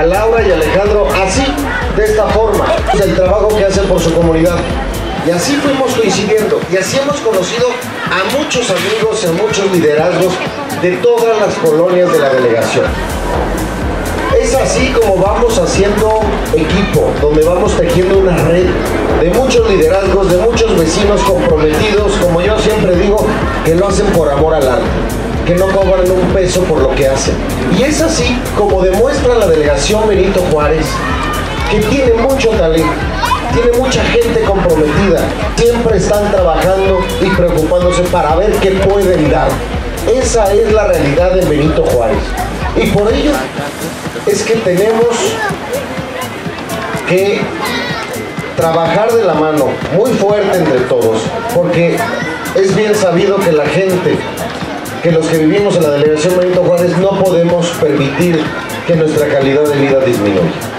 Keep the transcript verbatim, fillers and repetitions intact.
a Laura y Alejandro así, de esta forma, el trabajo que hacen por su comunidad. Y así fuimos coincidiendo, y así hemos conocido a muchos amigos, a muchos liderazgos de todas las colonias de la delegación. Es así como vamos haciendo equipo, donde vamos tejiendo una red de muchos liderazgos, de muchos vecinos comprometidos, como yo siempre digo, que lo hacen por amor al arte, que no cobran un peso por lo que hacen. Y es así como demuestra la delegación Benito Juárez, que tiene mucho talento, tiene mucha gente comprometida, siempre están trabajando y preocupándose para ver qué pueden dar. Esa es la realidad de Benito Juárez. Y por ello es que tenemos que trabajar de la mano muy fuerte entre todos, porque es bien sabido que la gente, que los que vivimos en la delegación Benito Juárez no podemos permitir que nuestra calidad de vida disminuya.